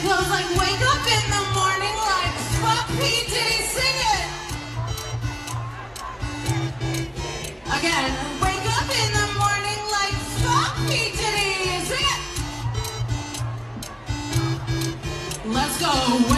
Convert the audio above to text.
goes like, wake up in the morning like, fuck P. Diddy, sing it. Again, wake up in the morning like, fuck P. Diddy, sing it. Let's go.